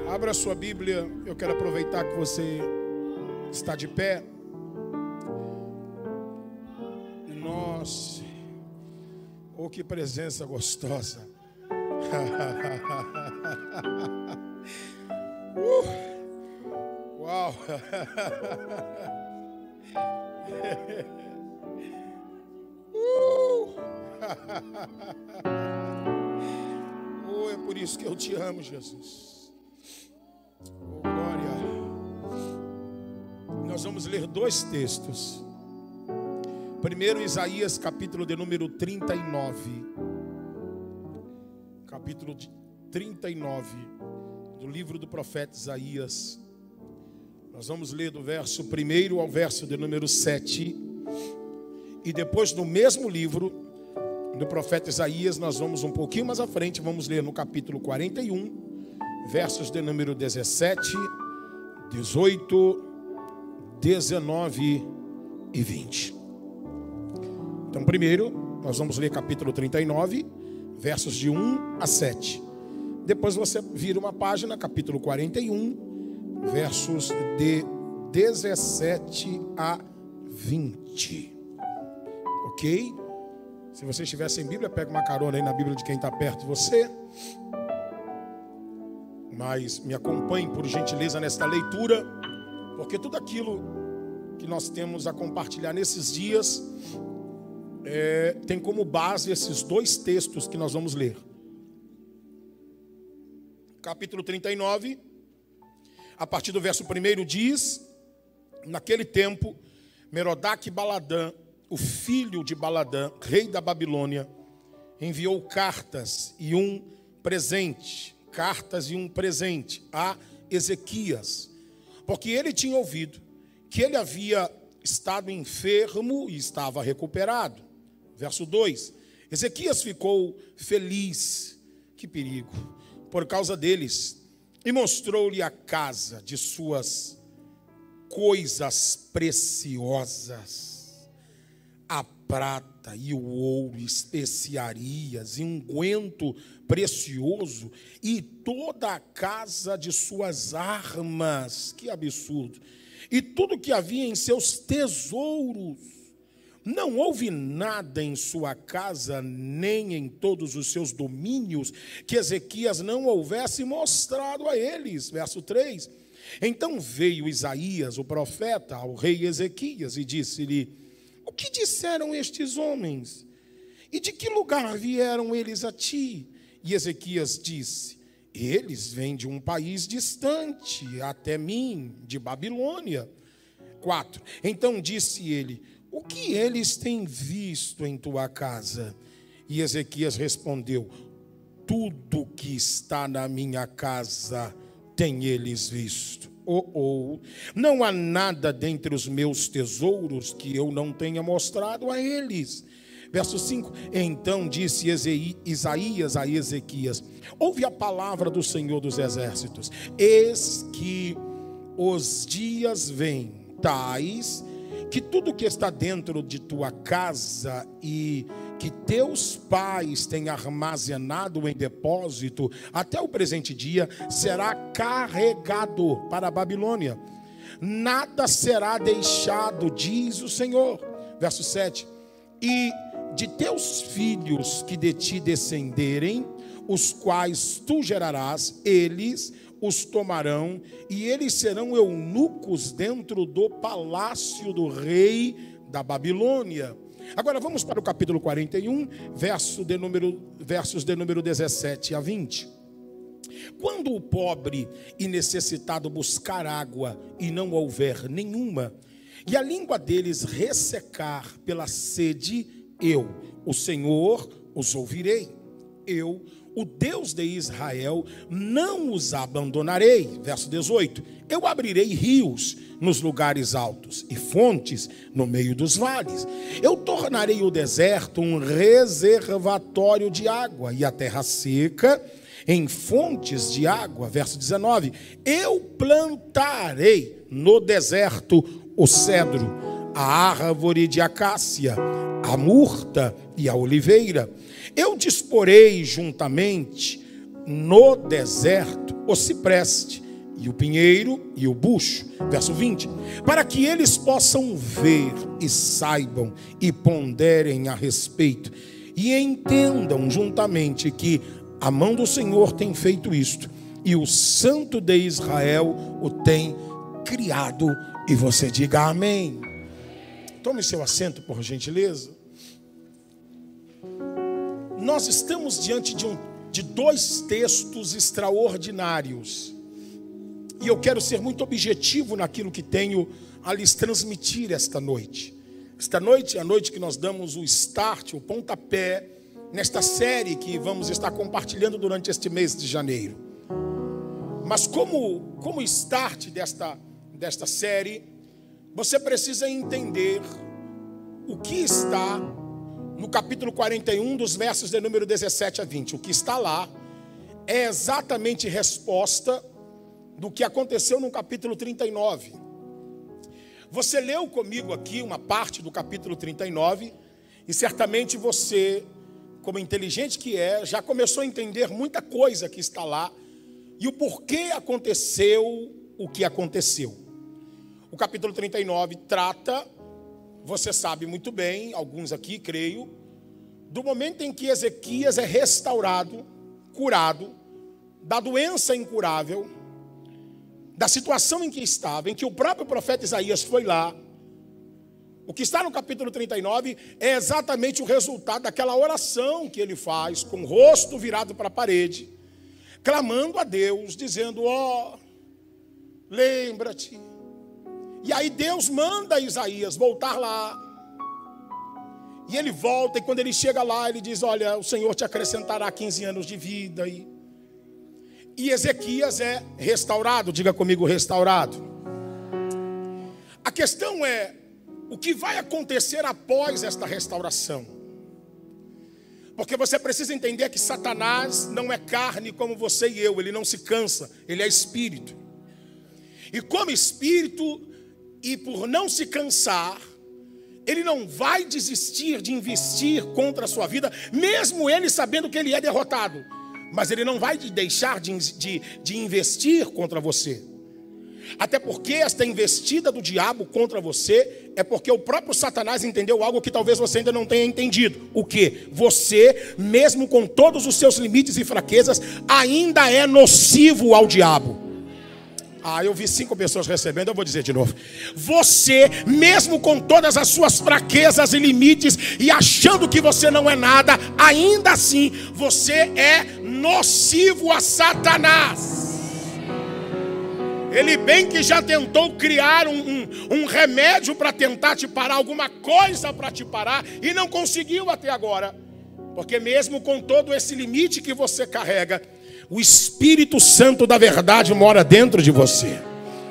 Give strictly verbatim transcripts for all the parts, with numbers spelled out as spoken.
Abra sua Bíblia, eu quero aproveitar que você está de pé. E nós, oh, que presença gostosa. uh, uau. uh. oh, é por isso que eu te amo, Jesus. Oh, glória. Nós vamos ler dois textos. Primeiro, Isaías, capítulo de número trinta e nove. Capítulo trinta e nove do livro do profeta Isaías. Nós vamos ler do verso primeiro ao verso de número sete. E depois, no mesmo livro do profeta Isaías, nós vamos um pouquinho mais à frente, vamos ler no capítulo quarenta e um, versos de número dezessete, dezoito, dezenove e vinte. Então, primeiro, nós vamos ler capítulo trinta e nove, versos de um a sete. Depois você vira uma página, capítulo quarenta e um, versos de dezessete a vinte. Ok? Se você estiver sem Bíblia, pega uma carona aí na Bíblia de quem está perto de você. Mas me acompanhe, por gentileza, nesta leitura, porque tudo aquilo que nós temos a compartilhar nesses dias é, tem como base esses dois textos que nós vamos ler. Capítulo trinta e nove, a partir do verso primeiro diz: naquele tempo, Merodach-Baladã, o filho de Baladã, rei da Babilônia, enviou cartas e um presente, cartas e um presente a Ezequias, porque ele tinha ouvido que ele havia estado enfermo e estava recuperado. Verso dois, Ezequias ficou feliz, que perigo, por causa deles, e mostrou-lhe a casa de suas coisas preciosas, a prata e o ouro, especiarias e unguento precioso, e toda a casa de suas armas. Que absurdo! E tudo que havia em seus tesouros. Não houve nada em sua casa, nem em todos os seus domínios, que Ezequias não houvesse mostrado a eles. Verso três. Então veio Isaías, o profeta, ao rei Ezequias e disse-lhe: o que disseram estes homens? E de que lugar vieram eles a ti? E Ezequias disse: eles vêm de um país distante até mim, de Babilônia. quatro. Então disse ele: o que eles têm visto em tua casa? E Ezequias respondeu: tudo que está na minha casa têm eles visto. Oh, oh. Não há nada dentre os meus tesouros que eu não tenha mostrado a eles. Verso cinco. Então disse Isaías a Ezequias: ouve a palavra do Senhor dos Exércitos. Eis que os dias vêm tais que tudo que está dentro de tua casa e que teus pais têm armazenado em depósito até o presente dia, será carregado para a Babilônia. Nada será deixado, diz o Senhor. Verso sete. E de teus filhos que de ti descenderem, os quais tu gerarás, eles os tomarão, e eles serão eunucos dentro do palácio do rei da Babilônia. Agora vamos para o capítulo quarenta e um, verso de número, versos de número dezessete a vinte. Quando o pobre e necessitado buscar água e não houver nenhuma, e a língua deles ressecar pela sede, eu, o Senhor, os ouvirei. Eu, o Deus de Israel, não os abandonarei. Verso dezoito. Eu abrirei rios nos lugares altos e fontes no meio dos vales. Eu tornarei o deserto um reservatório de água e a terra seca em fontes de água. Verso dezenove. Eu plantarei no deserto o cedro, a árvore de acácia, a murta e a oliveira. Eu disporei juntamente no deserto o cipreste, e o pinheiro e o bucho. Verso vinte. Para que eles possam ver e saibam e ponderem a respeito, e entendam juntamente que a mão do Senhor tem feito isto, e o Santo de Israel o tem criado. E você diga amém. Tome seu assento, por gentileza. Nós estamos diante de, um, de dois textos extraordinários. E eu quero ser muito objetivo naquilo que tenho a lhes transmitir esta noite. Esta noite é a noite que nós damos o start, o pontapé, nesta série que vamos estar compartilhando durante este mês de janeiro. Mas como, como start desta, desta série, você precisa entender o que está no capítulo quarenta e um, dos versos de número dezessete a vinte. O que está lá é exatamente resposta do que aconteceu no capítulo trinta e nove. Você leu comigo aqui uma parte do capítulo trinta e nove, e certamente você, como inteligente que é, já começou a entender muita coisa que está lá, e o porquê aconteceu o que aconteceu. O capítulo trinta e nove trata, você sabe muito bem, alguns aqui creio, do momento em que Ezequias é restaurado, curado, da doença incurável, da situação em que estava, em que o próprio profeta Isaías foi lá. O que está no capítulo trinta e nove é exatamente o resultado daquela oração que ele faz, com o rosto virado para a parede, clamando a Deus, dizendo, ó, oh, lembra-te. E aí Deus manda Isaías voltar lá. E ele volta, e quando ele chega lá, ele diz, olha, o Senhor te acrescentará quinze anos de vida. E, e Ezequias é restaurado, diga comigo, restaurado. A questão é, o que vai acontecer após esta restauração? Porque você precisa entender que Satanás não é carne como você e eu, ele não se cansa, ele é espírito. E como espírito, e por não se cansar, ele não vai desistir de investir contra a sua vida, mesmo ele sabendo que ele é derrotado. Mas ele não vai deixar de, de, de investir contra você. Até porque esta investida do diabo contra você é porque o próprio Satanás entendeu algo que talvez você ainda não tenha entendido. O que? Você, mesmo com todos os seus limites e fraquezas, ainda é nocivo ao diabo. Ah, eu vi cinco pessoas recebendo, eu vou dizer de novo. Você, mesmo com todas as suas fraquezas e limites, e achando que você não é nada, ainda assim, você é nocivo a Satanás. Ele bem que já tentou criar um, um, um remédio para tentar te parar, alguma coisa para te parar, e não conseguiu até agora. Porque mesmo com todo esse limite que você carrega, o Espírito Santo da verdade mora dentro de você.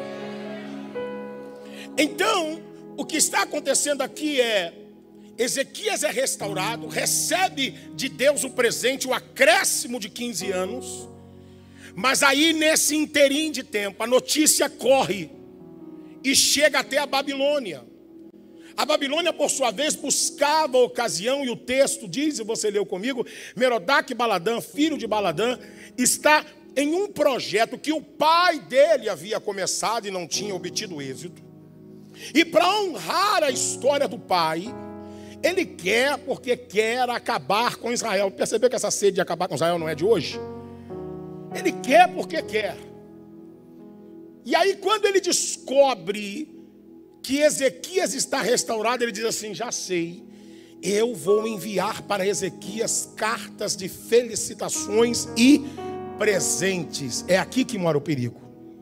Então, o que está acontecendo aqui é, Ezequias é restaurado, recebe de Deus o presente, o acréscimo de quinze anos, mas aí nesse interim de tempo, a notícia corre e chega até a Babilônia. A Babilônia, por sua vez, buscava a ocasião, e o texto diz, e você leu comigo, Merodach Baladã, filho de Baladã, está em um projeto que o pai dele havia começado e não tinha obtido êxito. E para honrar a história do pai, ele quer, porque quer acabar com Israel. Percebeu que essa sede de acabar com Israel não é de hoje? Ele quer porque quer. E aí quando ele descobre que Ezequias está restaurado, ele diz assim, já sei, eu vou enviar para Ezequias cartas de felicitações e presentes. É aqui que mora o perigo.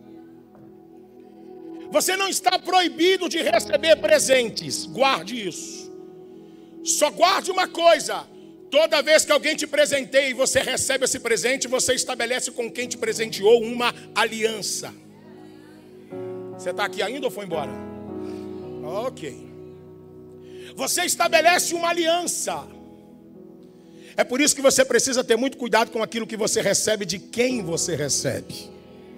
Você não está proibido de receber presentes, guarde isso. Só guarde uma coisa, toda vez que alguém te presenteia e você recebe esse presente, você estabelece com quem te presenteou uma aliança. Você está aqui ainda ou foi embora? Ok. Você estabelece uma aliança. É por isso que você precisa ter muito cuidado com aquilo que você recebe, de quem você recebe.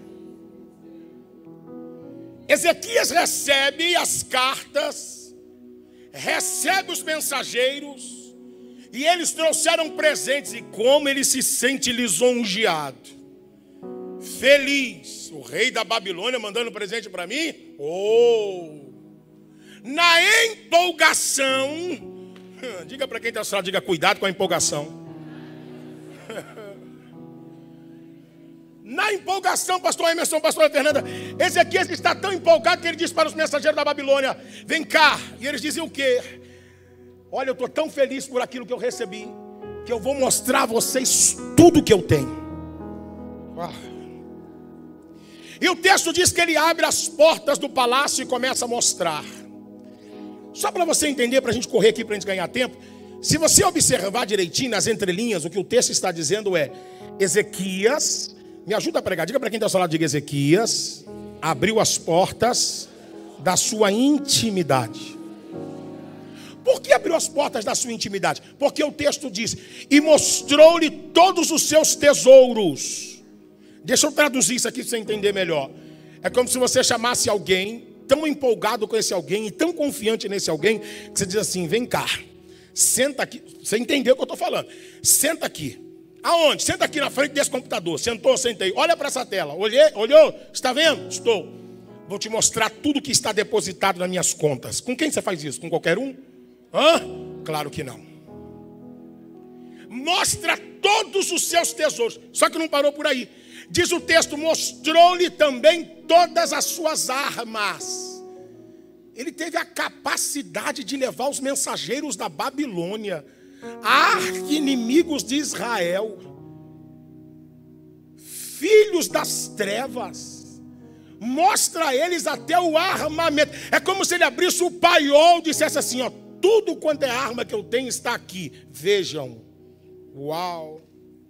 Ezequias recebe as cartas, recebe os mensageiros, E eles trouxeram presentes. E como ele se sente lisonjeado, feliz. O rei da Babilônia mandando presente para mim. Oh! Na empolgação. Diga para quem está só, diga, cuidado com a empolgação. Na empolgação, pastor Emerson, pastor Fernanda, Ezequias está tão empolgado que ele disse para os mensageiros da Babilônia: vem cá. E eles diziam o quê? Olha, eu estou tão feliz por aquilo que eu recebi, que eu vou mostrar a vocês tudo que eu tenho. Ah. E o texto diz que ele abre as portas do palácio e começa a mostrar. Só para você entender, para a gente correr aqui, para a gente ganhar tempo. Se você observar direitinho nas entrelinhas, o que o texto está dizendo é: Ezequias, me ajuda a pregar, diga para quem está ao seu lado, diga: Ezequias abriu as portas da sua intimidade. Por que abriu as portas da sua intimidade? Porque o texto diz: e mostrou-lhe todos os seus tesouros. Deixa eu traduzir isso aqui para você entender melhor. É como se você chamasse alguém, tão empolgado com esse alguém e tão confiante nesse alguém, que você diz assim: vem cá, senta aqui. Você entendeu o que eu estou falando? Senta aqui. Aonde? Senta aqui na frente desse computador. Sentou, sentei. Olha para essa tela. Olhei, olhou? Está vendo? Estou. Vou te mostrar tudo que está depositado nas minhas contas. Com quem você faz isso? Com qualquer um? Hã? Claro que não. Mostra todos os seus tesouros. Só que não parou por aí. Diz o texto: mostrou-lhe também todas as suas armas. Ele teve a capacidade de levar os mensageiros da Babilônia, arqui-inimigos de Israel, filhos das trevas, mostra a eles até o armamento. É como se ele abrisse o paiol e dissesse assim: ó, tudo quanto é arma que eu tenho está aqui, vejam. Uau!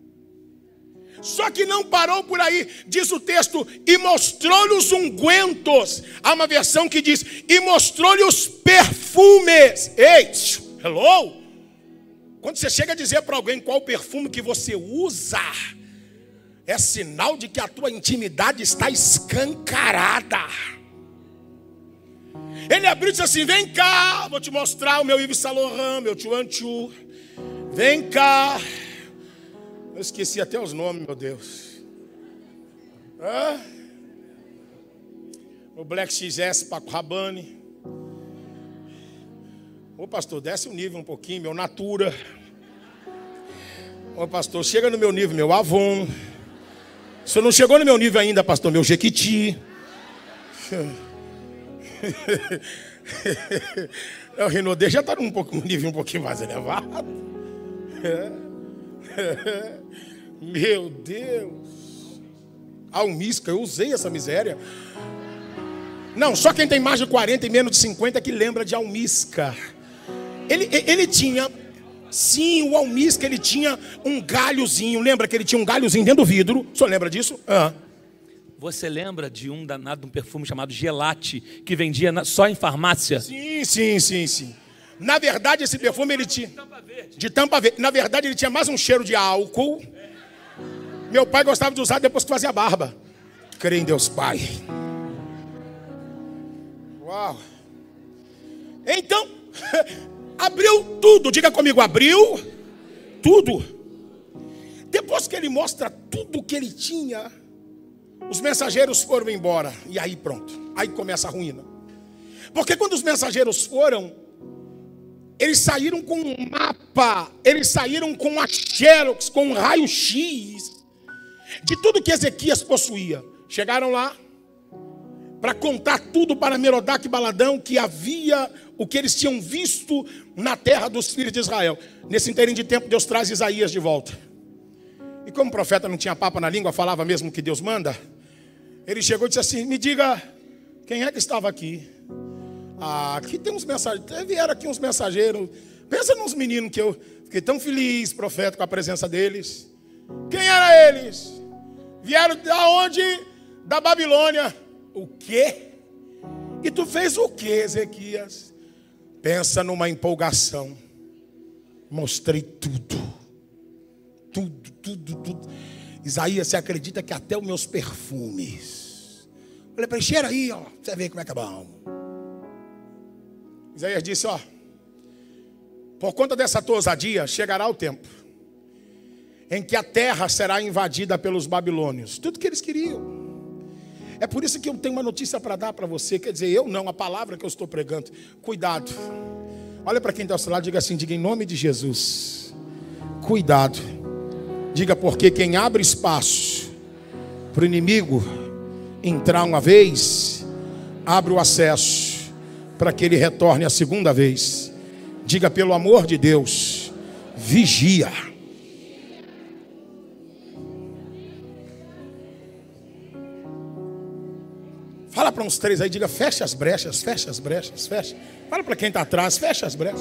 Só que não parou por aí, diz o texto: e mostrou-lhe os ungüentos. Há uma versão que diz: e mostrou-lhe os perfumes. Ei, hello? Quando você chega a dizer para alguém qual perfume que você usa, é sinal de que a tua intimidade está escancarada. Ele abriu e disse assim: vem cá, vou te mostrar o meu Yves Saint Laurent, meu Chuanchu. Vem cá. Eu esqueci até os nomes, meu Deus. Hã? O Black X S, Paco Rabanne. Ô pastor, desce o nível um pouquinho, meu Natura. Ô pastor, chega no meu nível, meu Avon. O senhor não chegou no meu nível ainda, pastor, meu Jequiti. O Renaudet já está num pouco, um nível um pouquinho mais elevado. Meu Deus. Almisca, eu usei essa miséria. Não, só quem tem mais de quarenta e menos de cinquenta que lembra de almisca. Ele, ele tinha, sim, o almisca, ele tinha um galhozinho. Lembra que ele tinha um galhozinho dentro do vidro? O senhor lembra disso? Ah. Você lembra de um danado, um perfume chamado Gelate, que vendia na, só em farmácia? Sim, sim, sim, sim. Na verdade, esse perfume ele tinha... De tampa verde. De tampa verde. Na verdade, ele tinha mais um cheiro de álcool. Meu pai gostava de usar depois que fazia barba. Creio em Deus Pai. Uau. Então, abriu tudo. Diga comigo, abriu tudo. Depois que ele mostra tudo que ele tinha, os mensageiros foram embora. E aí pronto. Aí começa a ruína. Porque quando os mensageiros foram, eles saíram com um mapa, eles saíram com uma xerox, com um raio-x de tudo que Ezequias possuía. Chegaram lá para contar tudo para Merodach e Baladão, que havia o que eles tinham visto na terra dos filhos de Israel. Nesse inteirinho de tempo, Deus traz Isaías de volta. E como o profeta não tinha papa na língua, falava mesmo o que Deus manda, ele chegou e disse assim: me diga, quem é que estava aqui? Ah, aqui tem uns mensageiros, vieram aqui uns mensageiros. Pensa nos meninos que eu fiquei tão feliz, profeta, com a presença deles. Quem eram eles? Vieram da onde? Da Babilônia. O quê? E tu fez o quê, Ezequias? Pensa numa empolgação. Mostrei tudo. Tudo, tudo, tudo. Isaías, você acredita que até os meus perfumes. Falei para ele: cheira aí, ó, pra você ver como é que é bom. Isaías disse: ó, Por conta dessa tua ousadia, chegará o tempo em que a terra será invadida pelos babilônios. Tudo que eles queriam. É por isso que eu tenho uma notícia para dar para você. Quer dizer, eu não, a palavra que eu estou pregando. Cuidado. Olha para quem está ao seu lado, diga assim, diga em nome de Jesus. Cuidado. Diga, porque quem abre espaço para o inimigo entrar uma vez, abre o acesso para que ele retorne a segunda vez. Diga, pelo amor de Deus, vigia. Fala para uns três aí, diga, fecha as brechas, fecha as brechas, fecha. Fala para quem está atrás, fecha as brechas.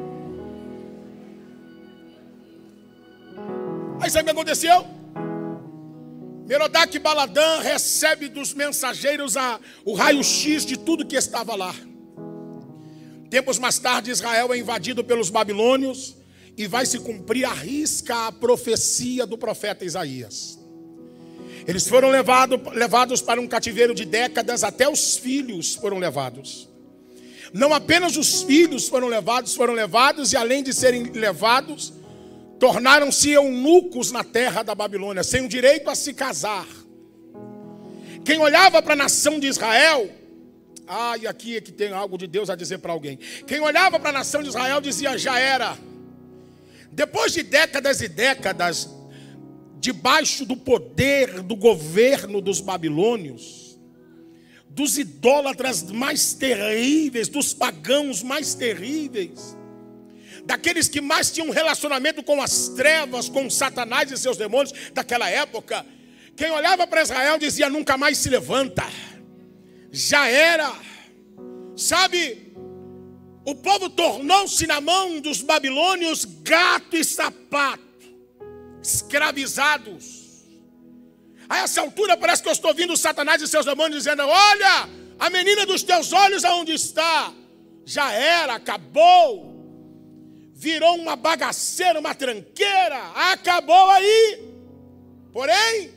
Aí sabe o que aconteceu? Merodach Baladã recebe dos mensageiros a, o raio-x de tudo que estava lá. Tempos mais tarde, Israel é invadido pelos babilônios e vai se cumprir à risca a profecia do profeta Isaías. Eles foram levado, levados para um cativeiro de décadas, até os filhos foram levados. Não apenas os filhos foram levados, foram levados e além de serem levados, tornaram-se eunucos na terra da Babilônia, sem o direito a se casar. Quem olhava para a nação de Israel, ah, e aqui é que tem algo de Deus a dizer para alguém. Quem olhava para a nação de Israel dizia, já era. Depois de décadas e décadas, debaixo do poder do governo dos babilônios, dos idólatras mais terríveis, dos pagãos mais terríveis, daqueles que mais tinham relacionamento com as trevas, com Satanás e seus demônios daquela época, quem olhava para Israel dizia, nunca mais se levanta, já era. Sabe, o povo tornou-se na mão dos babilônios gato e sapato, escravizados. A essa altura parece que eu estou ouvindo Satanás e seus demônios dizendo, olha, a menina dos teus olhos aonde está? Já era, acabou. Virou uma bagaceira, uma tranqueira, acabou aí. Porém,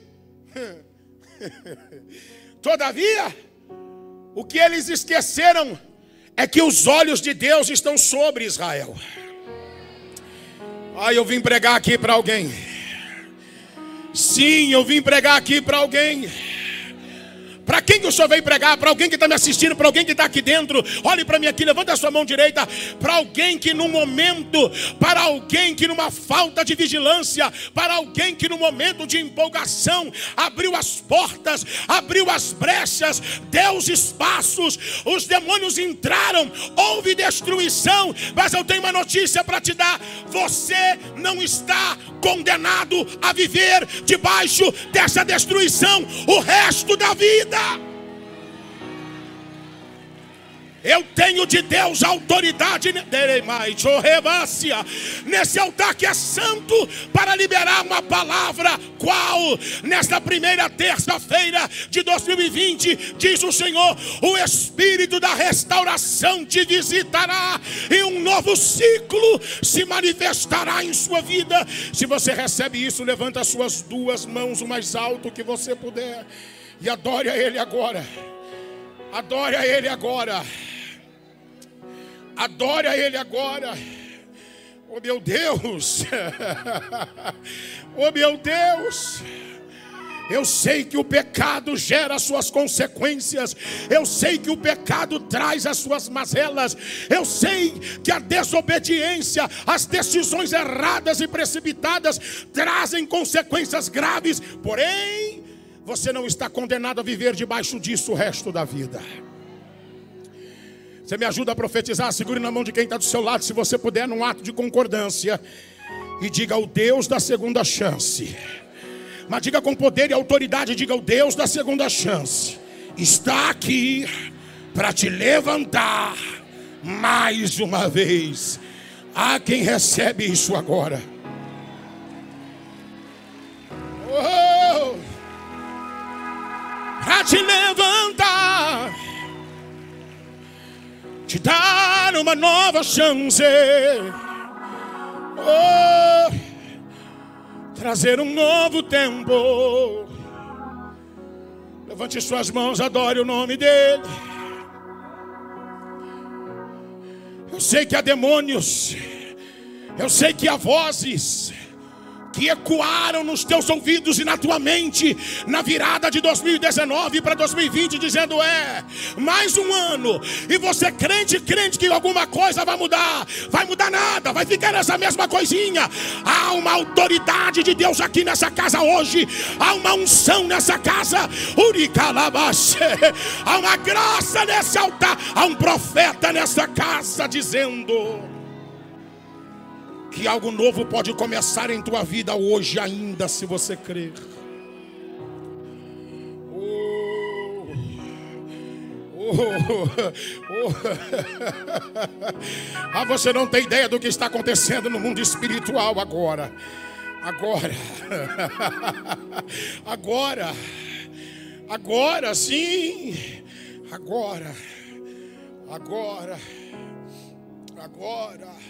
todavia, o que eles esqueceram é que os olhos de Deus estão sobre Israel. Ah, eu vim pregar aqui para alguém. Sim, eu vim pregar aqui para alguém. Para quem que o senhor veio pregar? Para alguém que está me assistindo, para alguém que está aqui dentro. Olhe para mim aqui, levanta a sua mão direita. Para alguém que num momento, para alguém que numa falta de vigilância, para alguém que num momento de empolgação, abriu as portas, abriu as brechas, deu os espaços, os demônios entraram, houve destruição. Mas eu tenho uma notícia para te dar. Você não está condenado a viver debaixo dessa destruição o resto da vida. Eu tenho de Deus autoridade nesse altar que é santo para liberar uma palavra. Qual? Nesta primeira terça-feira de dois mil e vinte, diz o Senhor, o Espírito da restauração te visitará e um novo ciclo se manifestará em sua vida. Se você recebe isso, levanta as suas duas mãos o mais alto que você puder e adore a Ele agora. Adore a Ele agora. Adore a Ele agora. Oh meu Deus. Oh meu Deus. Eu sei que o pecado gera as suas consequências. Eu sei que o pecado traz as suas mazelas. Eu sei que a desobediência, as decisões erradas e precipitadas trazem consequências graves. Porém, você não está condenado a viver debaixo disso o resto da vida. Você me ajuda a profetizar? Segure na mão de quem está do seu lado, se você puder, num ato de concordância. E diga, o Deus da segunda chance. Mas diga com poder e autoridade, diga, o Deus da segunda chance está aqui para te levantar mais uma vez. Há quem recebe isso agora. Oh, para te levantar, te dar uma nova chance. Oh, trazer um novo tempo. Levante suas mãos, adore o nome dele. Eu sei que há demônios Eu sei que há vozes que ecoaram nos teus ouvidos e na tua mente na virada de dois mil e dezenove para dois mil e vinte, dizendo: é, mais um ano, e você crente, crente que alguma coisa vai mudar. Vai mudar nada, vai ficar nessa mesma coisinha. Há uma autoridade de Deus aqui nessa casa hoje. Há uma unção nessa casa. Há uma graça nesse altar. Há um profeta nessa casa dizendo que algo novo pode começar em tua vida hoje ainda, se você crer. Oh, oh, oh. Ah, você não tem ideia do que está acontecendo no mundo espiritual agora. Agora. Agora. Agora, sim. Agora. Agora. Agora.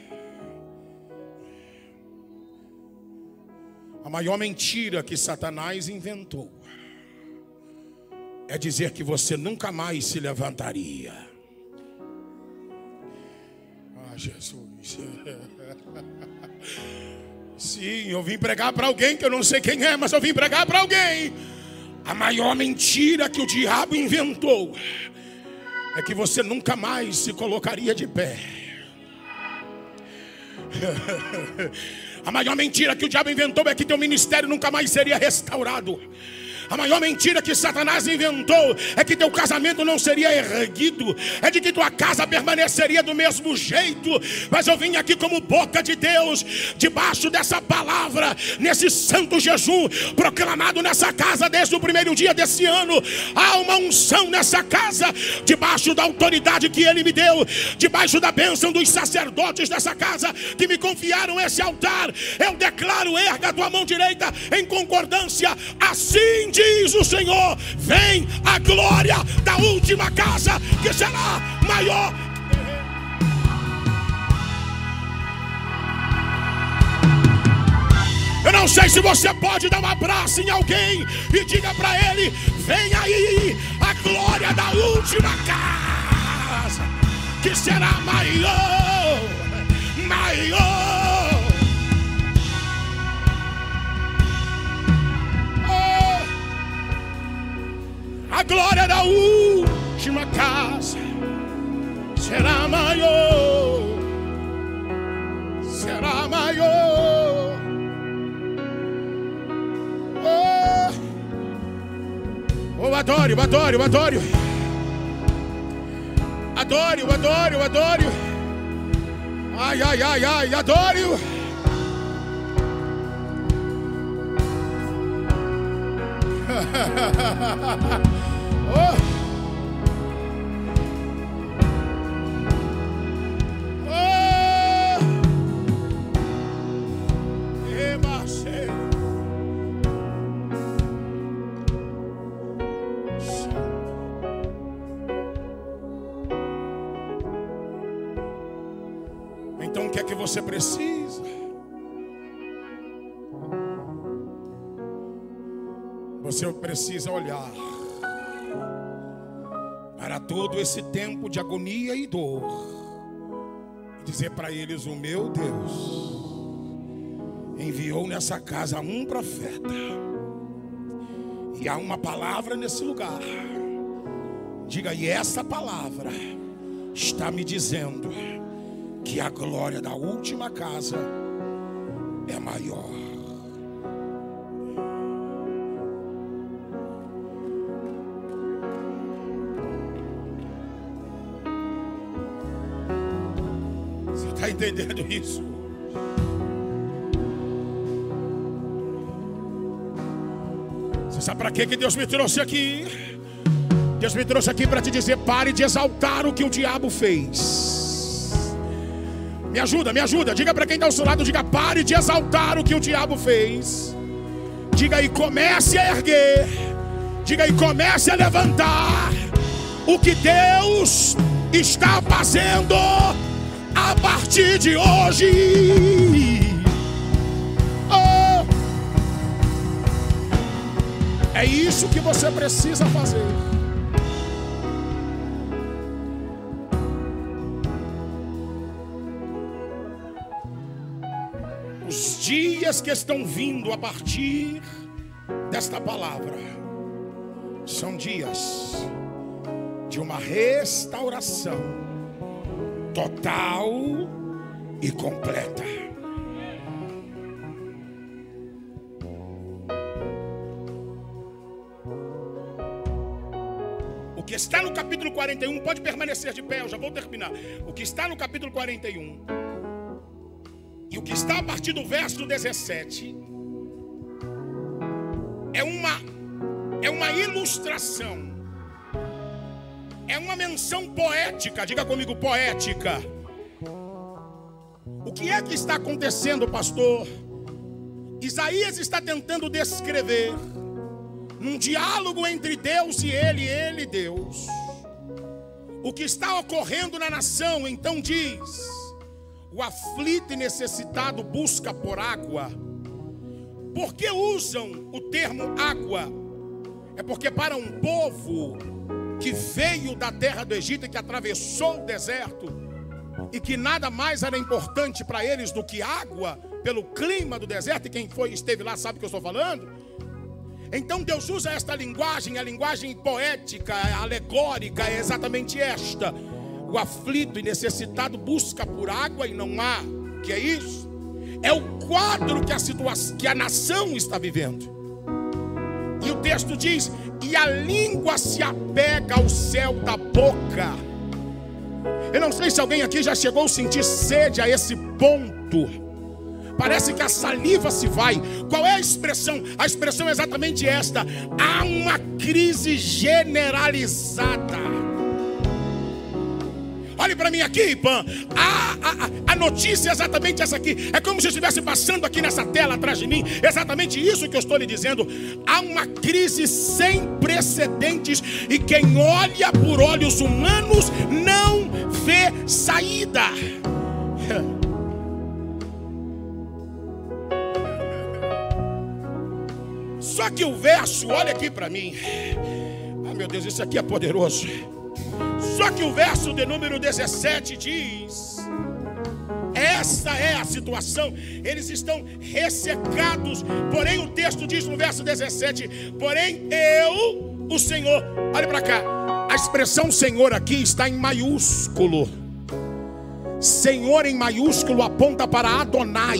A maior mentira que Satanás inventou é dizer que você nunca mais se levantaria. Ah, Jesus. Sim, eu vim pregar para alguém que eu não sei quem é, mas eu vim pregar para alguém. A maior mentira que o diabo inventou é que você nunca mais se colocaria de pé. A maior mentira que o diabo inventou é que teu ministério nunca mais seria restaurado. A maior mentira que Satanás inventou é que teu casamento não seria erguido, é de que tua casa permaneceria do mesmo jeito. Mas eu vim aqui como boca de Deus, debaixo dessa palavra, nesse santo jejum proclamado nessa casa desde o primeiro dia desse ano. Há uma unção nessa casa, debaixo da autoridade que Ele me deu, debaixo da bênção dos sacerdotes dessa casa que me confiaram esse altar. Eu declaro: erga a tua mão direita em concordância. Assim diz o Senhor: vem a glória da última casa, que será maior. Eu não sei se você pode dar um abraço em alguém e diga para ele: vem aí a glória da última casa, que será maior, maior. A glória da última casa será maior, será maior. Oh, oh, adoro, adoro, adoro. Adoro, adoro, adoro. Ai, ai, ai, ai, adoro. Oh. Oh. Eba-se. Então o que é que você precisa? Você precisa olhar para todo esse tempo de agonia e dor e dizer para eles: o meu Deus enviou nessa casa um profeta, e há uma palavra nesse lugar. Diga: e essa palavra está me dizendo que a glória da última casa é maior. Está entendendo isso? Você sabe para que que Deus me trouxe aqui? Deus me trouxe aqui para te dizer: pare de exaltar o que o diabo fez. Me ajuda, me ajuda. Diga para quem está ao seu lado, diga: pare de exaltar o que o diabo fez. Diga: e comece a erguer. Diga: e comece a levantar o que Deus está fazendo a partir de hoje. Oh, é isso que você precisa fazer. Os dias que estão vindo a partir desta palavra são dias de uma restauração total e completa. O que está no capítulo quarenta e um, pode permanecer de pé, eu já vou terminar. O que está no capítulo quarenta e um e o que está a partir do verso dezessete é uma, é uma ilustração, é uma menção poética. Diga comigo, poética. O que é que está acontecendo, pastor? Isaías está tentando descrever, num diálogo entre Deus e ele, ele e Deus, o que está ocorrendo na nação. Então diz: o aflito e necessitado busca por água. Por que usam o termo água? É porque para um povo que veio da terra do Egito e que atravessou o deserto, e que nada mais era importante para eles do que água, pelo clima do deserto, e quem foi, esteve lá sabe o que eu estou falando. Então Deus usa esta linguagem, a linguagem poética, alegórica, é exatamente esta: o aflito e necessitado busca por água e não há. Que é isso? É o quadro que a situação, que a nação está vivendo. E o texto diz: e a língua se apega ao céu da boca. Eu não sei se alguém aqui já chegou a sentir sede a esse ponto. Parece que a saliva se vai. Qual é a expressão? A expressão é exatamente esta: há uma crise generalizada. Olhe para mim aqui, Pan. A, a, a notícia é exatamente essa aqui. É como se eu estivesse passando aqui nessa tela atrás de mim. Exatamente isso que eu estou lhe dizendo. Há uma crise sem precedentes, e quem olha por olhos humanos não vê saída. Só que o verso, olha aqui para mim. Ah, meu Deus, isso aqui é poderoso. Só que o verso de número dezessete diz: essa é a situação. Eles estão ressecados. Porém o texto diz no verso dezessete: porém eu, o Senhor. Olha para cá. A expressão Senhor aqui está em maiúsculo. Senhor em maiúsculo aponta para Adonai.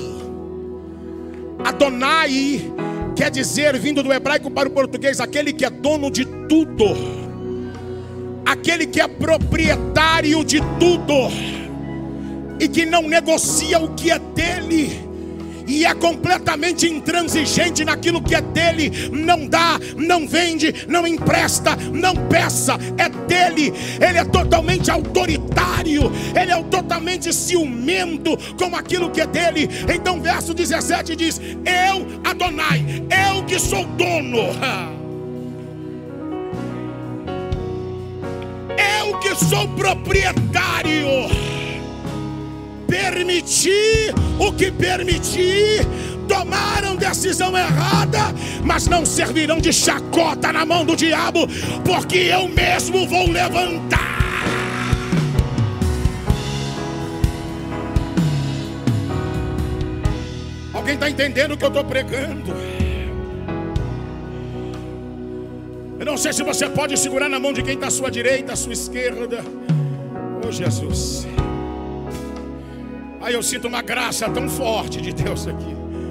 Adonai quer dizer, vindo do hebraico para o português, aquele que é dono de tudo, aquele que é proprietário de tudo e que não negocia o que é dele, e é completamente intransigente naquilo que é dele. Não dá, não vende, não empresta, não peça, é dele. Ele é totalmente autoritário, ele é totalmente ciumento com aquilo que é dele. Então verso dezessete diz: eu, Adonai, eu que sou dono, eu que sou proprietário, permiti o que permiti. Tomaram decisão errada, mas não servirão de chacota na mão do diabo, porque eu mesmo vou levantar. Alguém está entendendo o que eu estou pregando? Eu não sei se você pode segurar na mão de quem está à sua direita, à sua esquerda. Oh Jesus. Aí eu sinto uma graça tão forte de Deus aqui.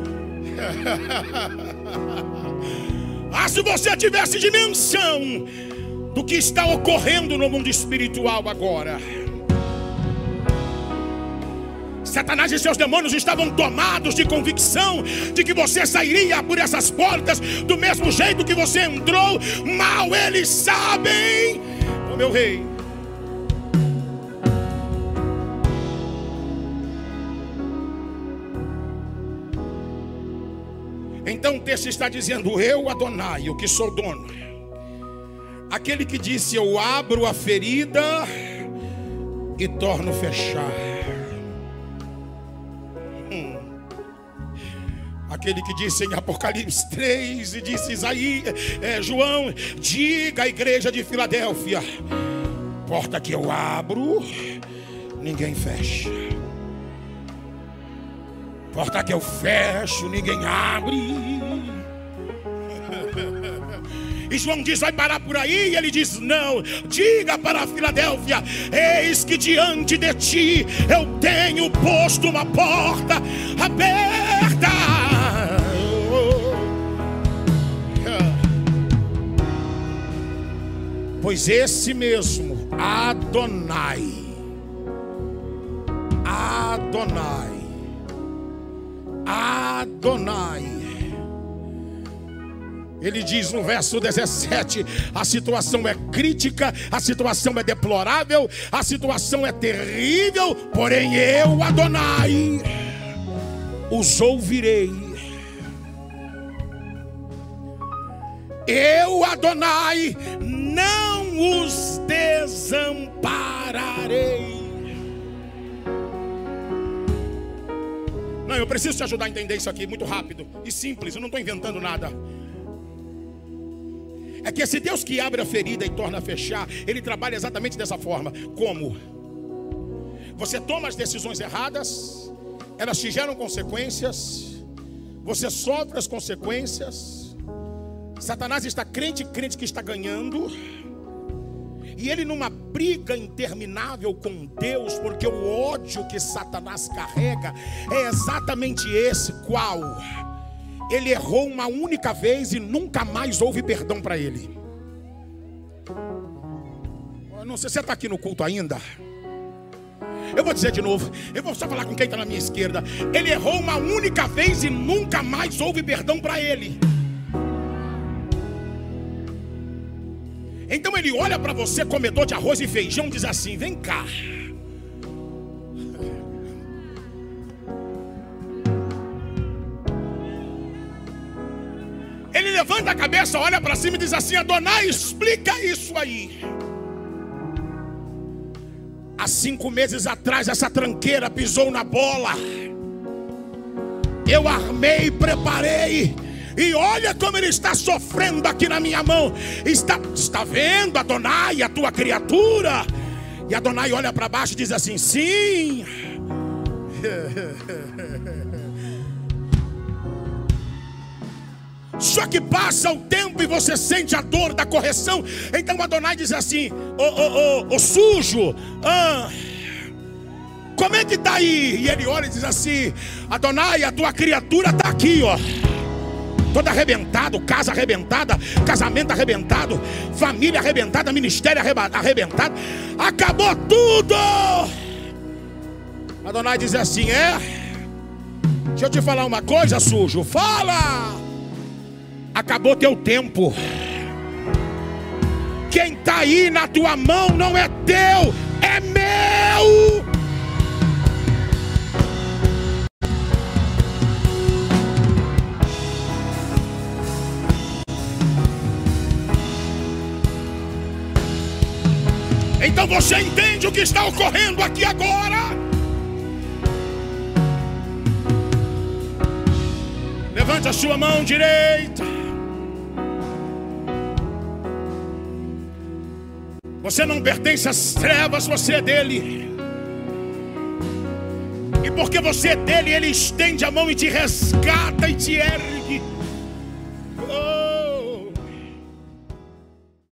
Ah, se você tivesse dimensão do que está ocorrendo no mundo espiritual agora. Satanás e seus demônios estavam tomados de convicção de que você sairia por essas portas do mesmo jeito que você entrou. Mal eles sabem, oh meu rei, então o texto está dizendo: eu, Adonai, o que sou dono, aquele que disse: eu abro a ferida e torno fechar. hum. Aquele que disse em Apocalipse três e disse Isaías, é, João, diga à igreja de Filadélfia: porta que eu abro, ninguém fecha. Porta que eu fecho, ninguém abre. E João diz, vai parar por aí? E ele diz, não, diga para a Filadélfia, eis que diante de ti eu tenho posto uma porta aberta. Pois esse mesmo Adonai, Adonai, Adonai, ele diz no verso dezessete, a situação é crítica, a situação é deplorável, a situação é terrível, porém eu, Adonai, os ouvirei. Eu, Adonai, não os desampararei. Não, eu preciso te ajudar a entender isso aqui, muito rápido e simples, eu não estou inventando nada. É que esse Deus que abre a ferida e torna a fechar, Ele trabalha exatamente dessa forma. Como? Você toma as decisões erradas, elas te geram consequências, você sofre as consequências. Satanás está crente, crente que está ganhando, e ele numa briga interminável com Deus, porque o ódio que Satanás carrega é exatamente esse, qual? Ele errou uma única vez e nunca mais houve perdão para ele. Eu não sei se você está aqui no culto ainda. Eu vou dizer de novo, eu vou só falar com quem está na minha esquerda. Ele errou uma única vez e nunca mais houve perdão para ele. Então ele olha para você, comedor de arroz e feijão, e diz assim, vem cá. Ele levanta a cabeça, olha para cima e diz assim, Adonai, explica isso aí. Há cinco meses atrás essa tranqueira pisou na bola. Eu armei, preparei, e olha como ele está sofrendo aqui na minha mão. Está, está vendo, Adonai, a tua criatura? E Adonai olha para baixo e diz assim, sim. Só que passa o tempo e você sente a dor da correção. Então Adonai diz assim, ô, ô, ô, ô sujo, ah, como é que tá aí? E ele olha e diz assim, Adonai, a tua criatura tá aqui, ó, todo arrebentado, casa arrebentada, casamento arrebentado, família arrebentada, ministério arrebentado, acabou tudo. Adonai diz assim, é? Deixa eu te falar uma coisa, sujo, fala. Acabou teu tempo. Quem está aí na tua mão não é teu, é meu. Então você entende o que está ocorrendo aqui agora? Levante a sua mão direita. Você não pertence às trevas, você é dele. E porque você é dele, ele estende a mão e te resgata e te ergue.